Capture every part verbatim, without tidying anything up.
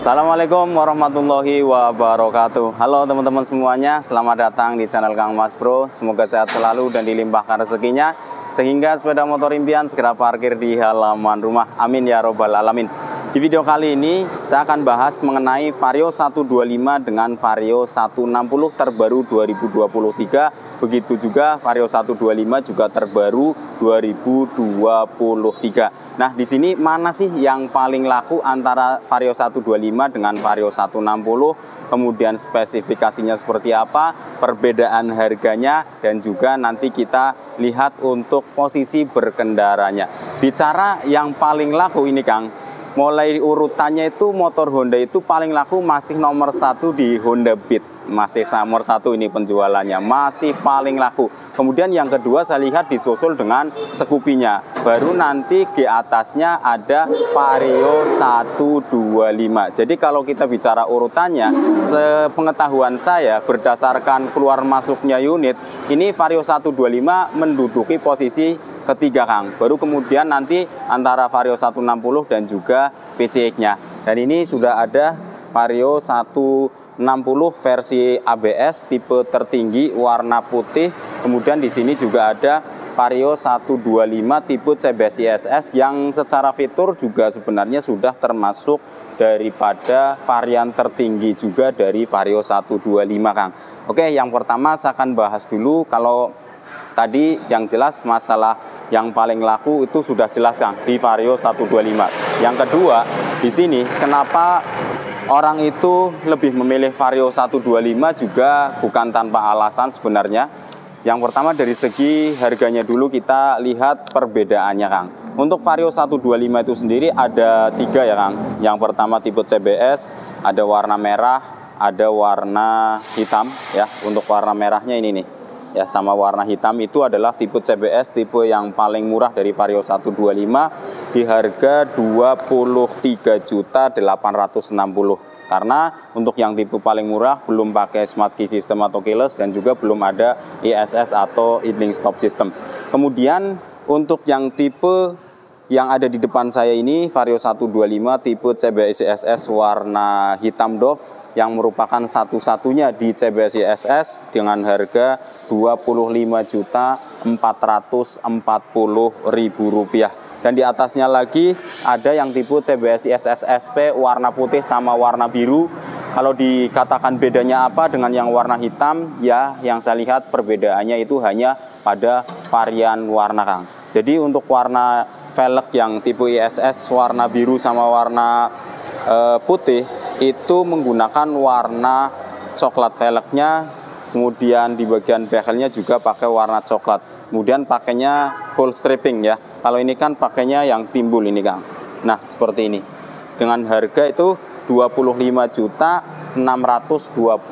Assalamualaikum warahmatullahi wabarakatuh. Halo teman-teman semuanya, selamat datang di channel Kang Mas Bro. Semoga sehat selalu dan dilimpahkan rezekinya, sehingga sepeda motor impian segera parkir di halaman rumah. Amin ya robbal alamin. Di video kali ini saya akan bahas mengenai Vario seratus dua puluh lima dengan Vario seratus enam puluh terbaru dua ribu dua puluh tiga. Begitu juga Vario seratus dua puluh lima juga terbaru dua ribu dua puluh tiga. Nah, di sini mana sih yang paling laku antara Vario seratus dua puluh lima dengan Vario seratus enam puluh? Kemudian spesifikasinya seperti apa, perbedaan harganya, dan juga nanti kita lihat untuk posisi berkendaranya. Bicara yang paling laku ini Kang, mulai urutannya itu motor Honda itu paling laku masih nomor satu di Honda Beat. Masih nomor satu ini penjualannya, masih paling laku. Kemudian yang kedua saya lihat disusul dengan Scoopy-nya. Baru nanti di atasnya ada Vario seratus dua puluh lima. Jadi kalau kita bicara urutannya, sepengetahuan saya berdasarkan keluar masuknya unit, ini Vario seratus dua puluh lima menduduki posisi ketiga Kang. Baru kemudian nanti antara Vario seratus enam puluh dan juga P C X-nya. Dan ini sudah ada Vario seratus enam puluh versi A B S tipe tertinggi warna putih. Kemudian di sini juga ada Vario seratus dua puluh lima tipe C B S I S S yang secara fitur juga sebenarnya sudah termasuk daripada varian tertinggi juga dari Vario seratus dua puluh lima Kang. Oke, yang pertama saya akan bahas dulu. Kalau tadi yang jelas masalah yang paling laku itu sudah jelas Kang di Vario seratus dua puluh lima. Yang kedua, di sini kenapa orang itu lebih memilih Vario seratus dua puluh lima juga bukan tanpa alasan sebenarnya. Yang pertama dari segi harganya dulu kita lihat perbedaannya Kang. Untuk Vario seratus dua puluh lima itu sendiri ada tiga ya Kang. Yang pertama tipe C B S, ada warna merah, ada warna hitam ya. Untuk warna merahnya ini nih ya, sama warna hitam itu adalah tipe C B S, tipe yang paling murah dari Vario seratus dua puluh lima di harga dua puluh tiga juta delapan ratus enam puluh. Karena untuk yang tipe paling murah belum pakai smart key system atau keyless dan juga belum ada I S S atau idling stop system. Kemudian untuk yang tipe yang ada di depan saya ini Vario seratus dua puluh lima tipe C B S I S S warna hitam doff yang merupakan satu-satunya di C B S I S S dengan harga dua puluh lima juta empat ratus empat puluh ribu rupiah. Dan di atasnya lagi ada yang tipe C B S I S S S P warna putih sama warna biru. Kalau dikatakan bedanya apa dengan yang warna hitam, ya yang saya lihat perbedaannya itu hanya pada varian warna Kang. Jadi untuk warna velg yang tipe I S S warna biru sama warna e, putih itu menggunakan warna coklat velgnya, kemudian di bagian bezelnya juga pakai warna coklat. Kemudian pakainya full stripping ya. Kalau ini kan pakainya yang timbul ini Kang. Nah, seperti ini. Dengan harga itu dua puluh lima juta enam ratus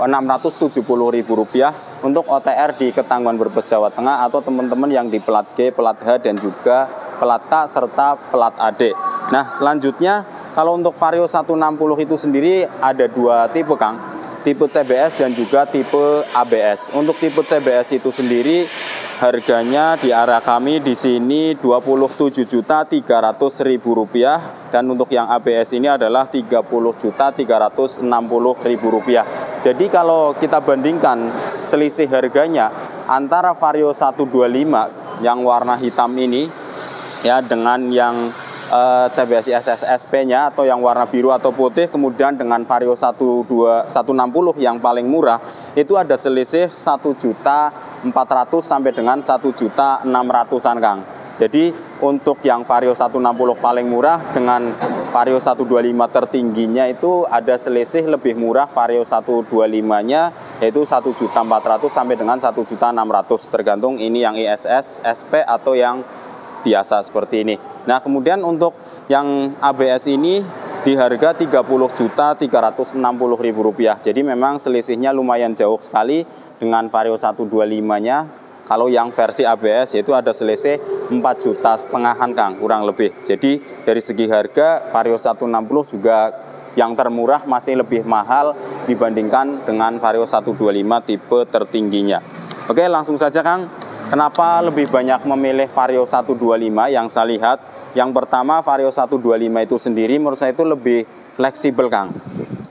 tujuh puluh ribu rupiah untuk O T R di Ketangguhan Brebes Jawa Tengah atau teman-teman yang di plat G, plat H dan juga plat K serta plat A D. Nah, selanjutnya kalau untuk Vario seratus enam puluh itu sendiri ada dua tipe Kang, tipe C B S dan juga tipe A B S. Untuk tipe C B S itu sendiri harganya di area kami di sini dua puluh tujuh juta tiga ratus ribu rupiah dan untuk yang A B S ini adalah tiga puluh juta tiga ratus enam puluh ribu rupiah. Jadi kalau kita bandingkan selisih harganya antara Vario seratus dua puluh lima yang warna hitam ini ya dengan yang Uh, C B S I S S S P-nya atau yang warna biru atau putih, kemudian dengan Vario seratus enam puluh yang paling murah itu ada selisih satu juta empat ratus sampai dengan satu juta enam ratusan Kang. Jadi untuk yang Vario seratus enam puluh paling murah dengan Vario seratus dua puluh lima tertingginya itu ada selisih lebih murah Vario seratus dua puluh lima-nya yaitu satu juta empat ratus sampai dengan satu juta enam ratus tergantung ini yang I S S, S P atau yang biasa seperti ini. Nah, kemudian untuk yang A B S ini di harga tiga puluh juta tiga ratus enam puluh ribu rupiah. Jadi memang selisihnya lumayan jauh sekali dengan Vario seratus dua puluh lima-nya. Kalau yang versi A B S yaitu ada selisih empat juta setengahan Kang, kurang lebih. Jadi dari segi harga Vario seratus enam puluh juga yang termurah masih lebih mahal dibandingkan dengan Vario seratus dua puluh lima tipe tertingginya. Oke, langsung saja Kang. Kenapa lebih banyak memilih Vario seratus dua puluh lima yang saya lihat? Yang pertama, Vario seratus dua puluh lima itu sendiri menurut saya itu lebih fleksibel Kang.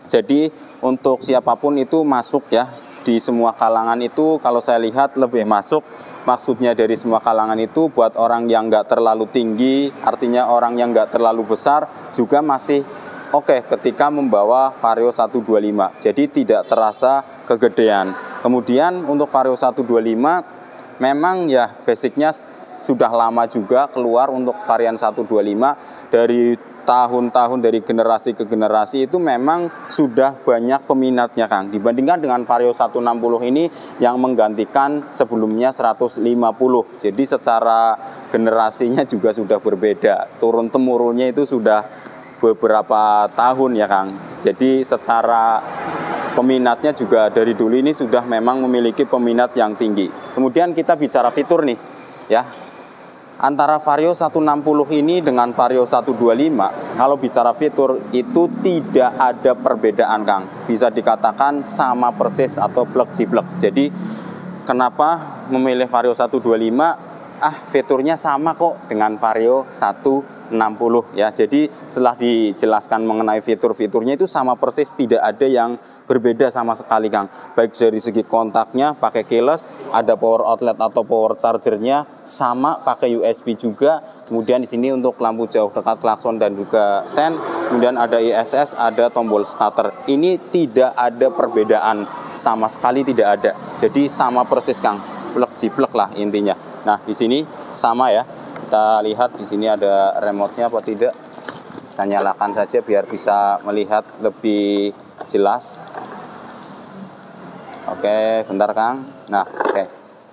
Jadi untuk siapapun itu masuk ya, di semua kalangan itu kalau saya lihat lebih masuk. Maksudnya dari semua kalangan itu buat orang yang nggak terlalu tinggi, artinya orang yang nggak terlalu besar juga masih oke okay ketika membawa Vario seratus dua puluh lima. Jadi tidak terasa kegedean. Kemudian untuk Vario seratus dua puluh lima memang ya basicnya sudah lama juga keluar untuk varian seratus dua puluh lima. Dari tahun-tahun dari generasi ke generasi itu memang sudah banyak peminatnya Kang, dibandingkan dengan Vario seratus enam puluh ini yang menggantikan sebelumnya seratus lima puluh. Jadi secara generasinya juga sudah berbeda, turun temurunnya itu sudah beberapa tahun ya Kang. Jadi secara peminatnya juga dari dulu ini sudah memang memiliki peminat yang tinggi. Kemudian kita bicara fitur nih ya. Antara Vario seratus enam puluh ini dengan Vario seratus dua puluh lima, kalau bicara fitur itu tidak ada perbedaan Kang. Bisa dikatakan sama persis atau plug jiplek. Jadi kenapa memilih Vario seratus dua puluh lima? Ah, fiturnya sama kok dengan Vario seratus enam puluh ya. Jadi setelah dijelaskan mengenai fitur-fiturnya itu sama persis, tidak ada yang berbeda sama sekali Kang. Baik dari segi kontaknya pakai keyless, ada power outlet atau power chargernya sama pakai U S B juga. Kemudian di sini untuk lampu jauh dekat, klakson dan juga sen. Kemudian ada I S S, ada tombol starter. Ini tidak ada perbedaan sama sekali, tidak ada. Jadi sama persis Kang, plug jiplek lah intinya. Nah, di sini sama ya. Kita lihat di sini ada remote-nya apa tidak. Kita nyalakan saja biar bisa melihat lebih jelas. Oke, bentar Kang. Nah, oke.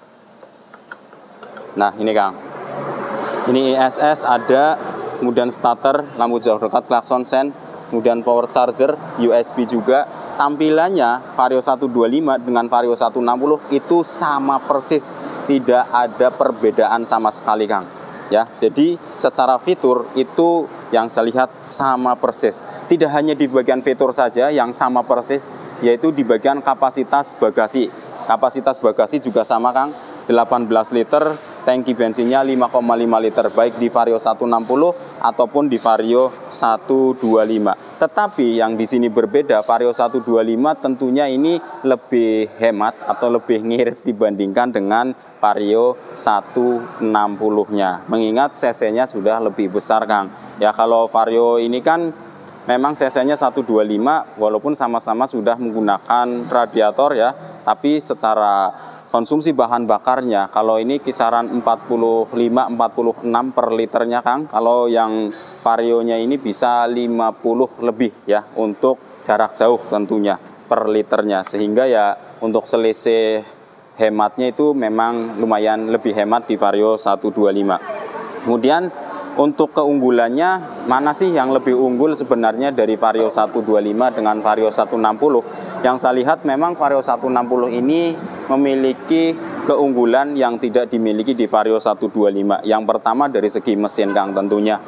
Nah, ini Kang. Ini I S S ada, kemudian starter, lampu jauh dekat, klakson, sen, kemudian power charger, U S B juga. Tampilannya Vario seratus dua puluh lima dengan Vario seratus enam puluh itu sama persis, tidak ada perbedaan sama sekali Kang. Ya, jadi secara fitur itu yang saya lihat sama persis. Tidak hanya di bagian fitur saja yang sama persis, yaitu di bagian kapasitas bagasi. Kapasitas bagasi juga sama Kang, delapan belas liter, tangki bensinnya lima koma lima liter, baik di Vario seratus enam puluh ataupun di Vario seratus dua puluh lima. Tetapi yang di sini berbeda, Vario seratus dua puluh lima tentunya ini lebih hemat atau lebih ngirit dibandingkan dengan Vario seratus enam puluh-nya. Mengingat cc-nya sudah lebih besar Kang. Ya kalau Vario ini kan memang cc-nya seratus dua puluh lima walaupun sama-sama sudah menggunakan radiator ya, tapi secara konsumsi bahan bakarnya kalau ini kisaran empat puluh lima empat puluh enam per liternya Kang. Kalau yang Varionya ini bisa lima puluh lebih ya untuk jarak jauh tentunya per liternya, sehingga ya untuk selisih hematnya itu memang lumayan lebih hemat di Vario seratus dua puluh lima. Kemudian untuk keunggulannya, mana sih yang lebih unggul sebenarnya dari Vario seratus dua puluh lima dengan Vario seratus enam puluh? Yang saya lihat memang Vario seratus enam puluh ini memiliki keunggulan yang tidak dimiliki di Vario seratus dua puluh lima. Yang pertama dari segi mesin Kang tentunya.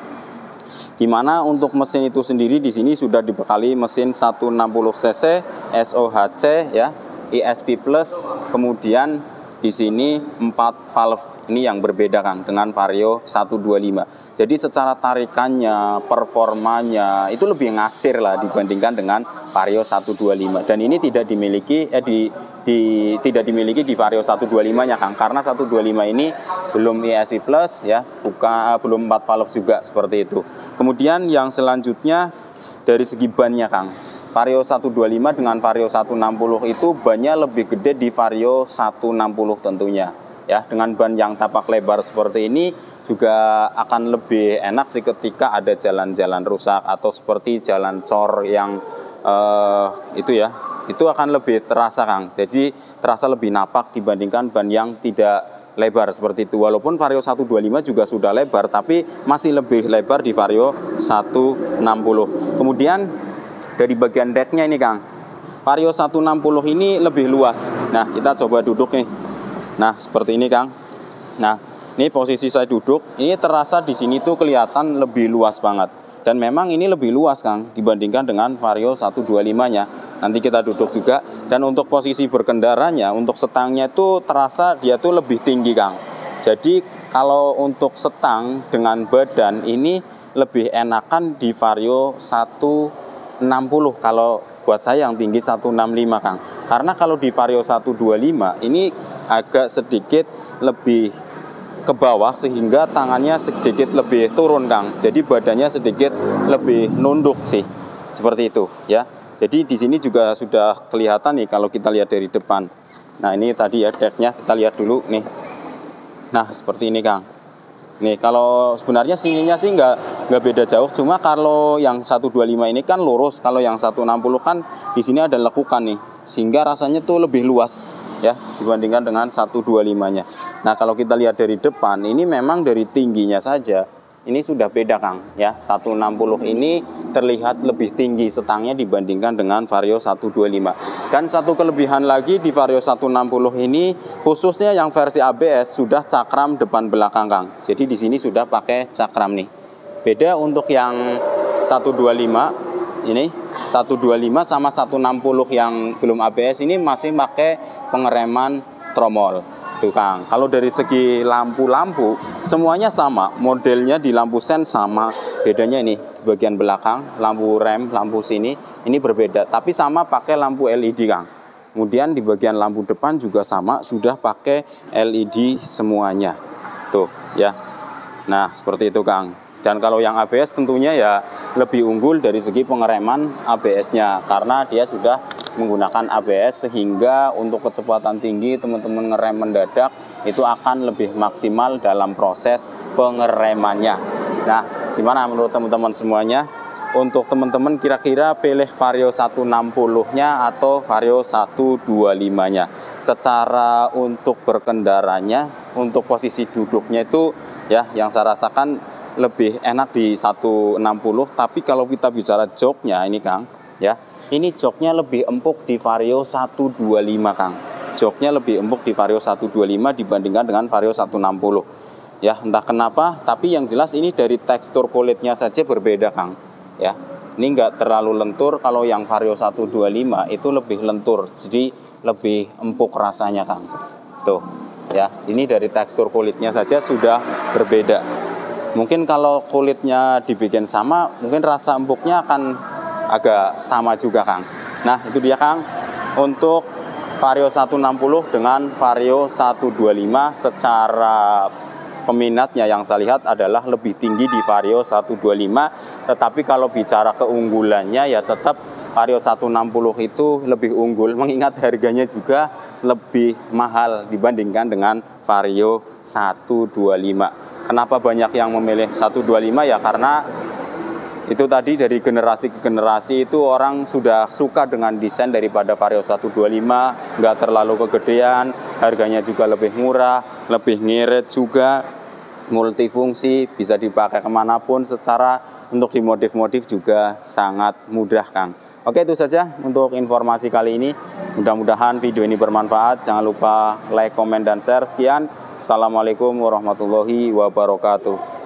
Di mana untuk mesin itu sendiri di sini sudah dibekali mesin seratus enam puluh cc S O H C ya, E S P plus, kemudian di sini empat valve. Ini yang berbeda Kang dengan Vario seratus dua puluh lima. Jadi secara tarikannya, performanya itu lebih ngacir lah dibandingkan dengan Vario seratus dua puluh lima. Dan ini tidak dimiliki eh di, di tidak dimiliki di Vario seratus dua puluh lima-nya Kang, karena seratus dua puluh lima ini belum E S P plus ya, bukan belum empat valve juga seperti itu. Kemudian yang selanjutnya dari segi bannya Kang. Vario seratus dua puluh lima dengan Vario seratus enam puluh itu bannya lebih gede di Vario seratus enam puluh tentunya. Ya, dengan ban yang tapak lebar seperti ini juga akan lebih enak sih ketika ada jalan-jalan rusak atau seperti jalan cor yang uh, itu ya. Itu akan lebih terasa Kang. Jadi terasa lebih napak dibandingkan ban yang tidak lebar seperti itu. Walaupun Vario seratus dua puluh lima juga sudah lebar, tapi masih lebih lebar di Vario seratus enam puluh. Kemudian dari bagian decknya ini Kang, Vario seratus enam puluh ini lebih luas. Nah, kita coba duduk nih. Nah, seperti ini Kang. Nah, ini posisi saya duduk. Ini terasa di sini tuh kelihatan lebih luas banget. Dan memang ini lebih luas Kang dibandingkan dengan Vario seratus dua puluh lima-nya. Nanti kita duduk juga. Dan untuk posisi berkendaranya, untuk setangnya itu terasa dia tuh lebih tinggi Kang. Jadi kalau untuk setang dengan badan ini lebih enakan di Vario seratus enam puluh kalau buat saya yang tinggi seratus enam puluh lima Kang. Karena kalau di Vario seratus dua puluh lima ini agak sedikit lebih ke bawah sehingga tangannya sedikit lebih turun Kang. Jadi badannya sedikit lebih nunduk sih. Seperti itu ya. Jadi di sini juga sudah kelihatan nih kalau kita lihat dari depan. Nah, ini tadi ya decknya, kita lihat dulu nih. Nah, seperti ini Kang. Nih, kalau sebenarnya sininya sih nggak nggak beda jauh, cuma kalau yang seratus dua puluh lima ini kan lurus, kalau yang seratus enam puluh kan di sini ada lekukan nih, sehingga rasanya tuh lebih luas ya dibandingkan dengan seratus dua puluh lima-nya. Nah, kalau kita lihat dari depan, ini memang dari tingginya saja ini sudah beda Kang ya. seratus enam puluh ini terlihat lebih tinggi setangnya dibandingkan dengan Vario seratus dua puluh lima. Dan satu kelebihan lagi di Vario seratus enam puluh ini, khususnya yang versi A B S sudah cakram depan belakang Kang. Jadi di sini sudah pakai cakram nih. Beda untuk yang seratus dua puluh lima ini, seratus dua puluh lima sama seratus enam puluh yang belum A B S ini masih pakai pengereman tromol. Tuh Kang, kalau dari segi lampu-lampu semuanya sama, modelnya di lampu sen sama, bedanya ini bagian belakang, lampu rem, lampu sini ini berbeda, tapi sama pakai lampu L E D Kang. Kemudian di bagian lampu depan juga sama, sudah pakai L E D semuanya. Tuh ya. Nah, seperti itu Kang. Dan kalau yang A B S tentunya ya lebih unggul dari segi pengereman A B S-nya, karena dia sudah menggunakan A B S sehingga untuk kecepatan tinggi teman-teman ngerem mendadak itu akan lebih maksimal dalam proses pengeremannya. Nah, gimana menurut teman-teman semuanya? Untuk teman-teman kira-kira pilih Vario seratus enam puluh-nya atau Vario seratus dua puluh lima-nya? Secara untuk berkendaranya, untuk posisi duduknya itu ya yang saya rasakan lebih enak di seratus enam puluh, tapi kalau kita bicara joknya ini Kang ya, ini joknya lebih empuk di Vario seratus dua puluh lima Kang. Joknya lebih empuk di Vario seratus dua puluh lima dibandingkan dengan Vario seratus enam puluh. Ya, entah kenapa, tapi yang jelas ini dari tekstur kulitnya saja berbeda Kang. Ya, ini enggak terlalu lentur, kalau yang Vario seratus dua puluh lima itu lebih lentur, jadi lebih empuk rasanya Kang. Tuh, ya, ini dari tekstur kulitnya saja sudah berbeda. Mungkin kalau kulitnya dibikin sama, mungkin rasa empuknya akan agak sama juga Kang. Nah, itu dia Kang untuk Vario seratus enam puluh dengan Vario seratus dua puluh lima. Secara peminatnya yang saya lihat adalah lebih tinggi di Vario seratus dua puluh lima, tetapi kalau bicara keunggulannya ya tetap Vario seratus enam puluh itu lebih unggul, mengingat harganya juga lebih mahal dibandingkan dengan Vario seratus dua puluh lima. Kenapa banyak yang memilih seratus dua puluh lima ya, karena itu tadi dari generasi ke generasi itu orang sudah suka dengan desain daripada Vario seratus dua puluh lima, nggak terlalu kegedean, harganya juga lebih murah, lebih ngirit juga, multifungsi, bisa dipakai kemanapun, secara untuk dimodif-modif juga sangat mudah Kang. Oke, itu saja untuk informasi kali ini. Mudah-mudahan video ini bermanfaat. Jangan lupa like, komen, dan share. Sekian. Assalamualaikum warahmatullahi wabarakatuh.